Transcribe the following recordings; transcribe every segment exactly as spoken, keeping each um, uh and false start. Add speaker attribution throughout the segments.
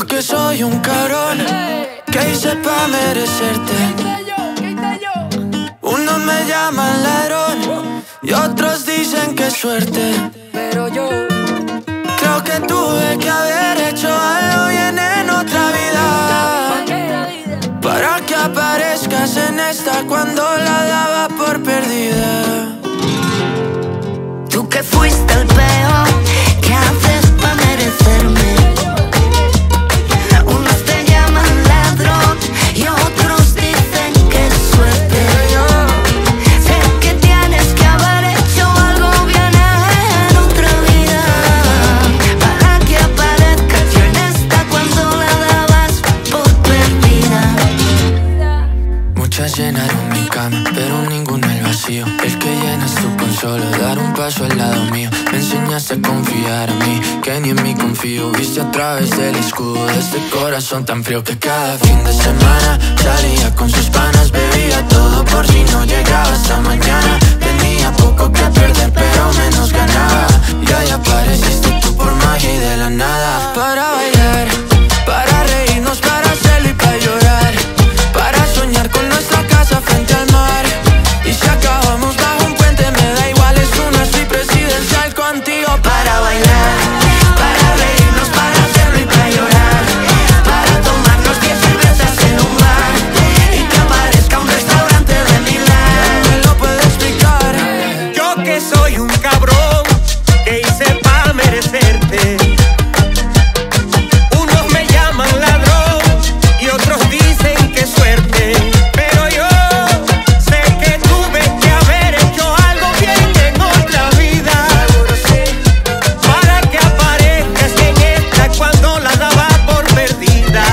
Speaker 1: Yo que soy un cabrón, ¿qué hice pa' merecerte? Unos me llaman ladrón y otros dicen que suerte.
Speaker 2: Pero yo
Speaker 1: creo que tuve que haber hecho algo bien en otra vida para que aparezcas en esta cuando la daba por perdida.
Speaker 3: Tú que fuiste el peor, ¿qué haces pa' merecerme? Unos te llaman ladrón y otros dicen que es suerte. Sé que tienes que haber hecho algo bien en otra vida para que aparezcas yo en esta cuando la dabas por perdida.
Speaker 1: Muchas llenaron mi cama, pero ninguno el vacío. El que llenas tú con solo dar un paso al lado mío. Me enseñaste a confiar a mí, que ni en mí confío. Viste a través del escudo de este corazón tan frío que cada fin de semana salía con sus panas. Bebía todo por si no llegaba hasta mañana. Tenía poco que perder pero menos ganaba. Y ahí apareciste tú por magia y de la nada. Para bailar, para reírnos, para hacerlo y para llorar, para soñar con nuestra casa frente al mar. Y si acabamos bajo un puente me da igual, es una suite presidencial contigo.
Speaker 3: Para bailar, para reírnos, para hacerlo y para llorar, para tomarnos diez cervezas en un bar y que aparezca un restaurante de Milán.
Speaker 1: ¿Me lo puedo explicar?
Speaker 4: Yo que soy un cabrón, que hice pa' merecerte. Unos me llaman ladrón y otros dicen que suerte. Pero yo sé que tuve que haber hecho algo bien en otra vida para que aparezcas en esta cuando la daba por perdida.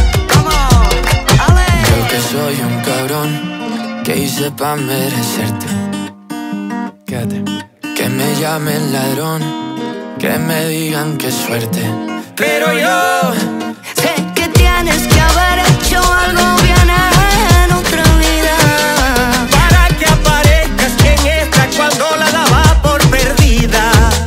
Speaker 1: Yo que soy un cabrón, que hice pa' merecerte. Quédate. Que me llamen ladrón, que me digan que suerte. Pero yo
Speaker 3: Sé que tienes que haber hecho algo bien en otra vida
Speaker 4: para que aparezcas en esta cuando la daba por perdida.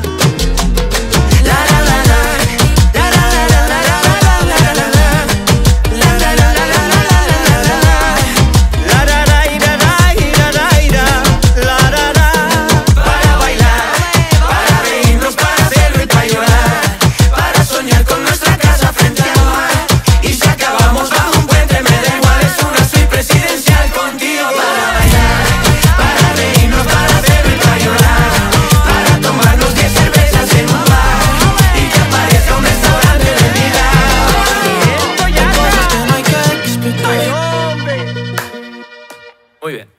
Speaker 3: La la la la, la la la la la la la la la la, la la la la la la la la la.
Speaker 4: La ra ra ira ra ira ra ira, la ra ra.
Speaker 1: para bailar, para reírnos, para hacerlo y para llorar, para soñar con nuestra casa frente al mar. Y si acabamos bajo un puente me da igual, es una suite presidencial contigo. Para bailar, para reírnos, para hacerlo y para llorar, para tomarnos diez cervezas en un bar y que aparezca un restaurante de Milán.
Speaker 4: Esto ya
Speaker 1: Cosas que no hay que explicar.
Speaker 4: está.
Speaker 5: Muy bien.